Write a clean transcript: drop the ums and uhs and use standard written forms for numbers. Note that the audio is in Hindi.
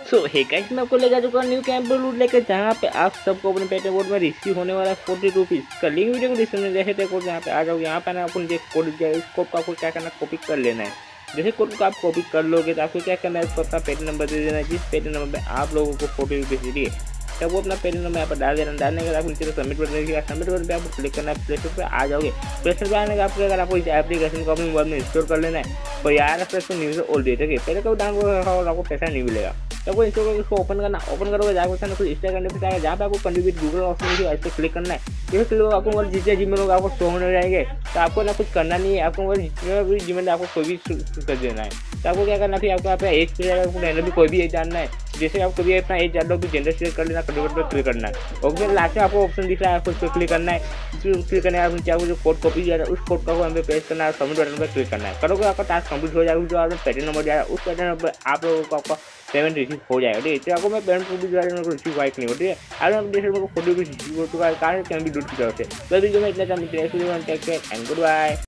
सो हे गाइस, मैं आपको लेकर चुका न्यू कैंप लूट लेकर, जहाँ पे आप सबको अपने पेटीएम कोड में रिसीव होने वाला 40 रुपीज़ का लिंक वीडियो को डिस्क्रिप्शन में जैसे कोड यहाँ पे आ जाओगे। यहाँ पे ना आपको नीचे कोड दिया है, इस कोड को आपको क्या करना है, कॉपी कर लेना है। जैसे कोड को आप कॉपी कर लोगे तो आपको क्या करना है, इसको अपना पेटीएम नंबर दे देना है। जिस पेटीएम नंबर पे आप लोगों को 40 रुपीज़ दिए तब वो अपना पेटीएम नंबर यहाँ पर डाल देना। डालने के बाद आपको नीचे सबमिट बटन देखिएगा, सबमिट बटन पे आपको क्लिक करना है। प्ले स्टोर पे आ जाओगे। प्ले स्टोर पे आने का आपको अगर आपको इस एप्लीकेशन को अपने मोबाइल में इंस्टॉल कर लेना है। तो यार play store news all day ठीक है, पहले तो डाउनलोड रखा होगा, आपको पैसा नहीं मिलेगा। तो वो इंस्टॉल करके उसको ओपन करना, ओपन करोगे जाकर कुछ इंस्टॉल करने पर जहाँ पे आपको कंट्रीब्यूट गूगल ऑप्शन है, इस पर क्लिक करना है। जैसे क्लिक होगा आपको मोबाइल जितने जीमेल होगा आपको शो होने जाएंगे। तो आपको ना कुछ करना नहीं है, आपको मोबाइल जितने भी जीमेल आपको कोई भी कर देना है। तो आपको क्या करना है, फिर आपको यहाँ पे एज पे जाएगा, आपको भी कोई भी एज जानना है। जैसे आप कभी अपना एज जान लो, जेंडर सेलेक्ट कर लेना, कंट्रीब्यूट पर क्लिक करना है। और फिर लास्ट में आपको ऑप्शन दिख रहा है, आपको उस पर क्लिक करना है। क्लिक करने के बाद जो कोड कॉपी जा रहा है उस कोड को हमें पेस्ट करना है, सबमिट बटन पर क्लिक करना है। करोगे आपका टास्क कंप्लीट हो जाएगा। जो आपका पेटीएम नंबर जा रहा है उस पेटीएम नंबर पर आप लोगों को आपका पेमेंट रिसीव हो जाएगा। ठीक है, आपको मैं पेमेंट को भी रिसीव वाइक नहीं हो। ठीक है, अगर आप जैसे मेरे को 40 रुपीज़ रिसीव हो चुका है, कहाँ से भी दूर की तरफ से। तो वीडियो में इतना टाइम मिलता है, एंड गुड बाय।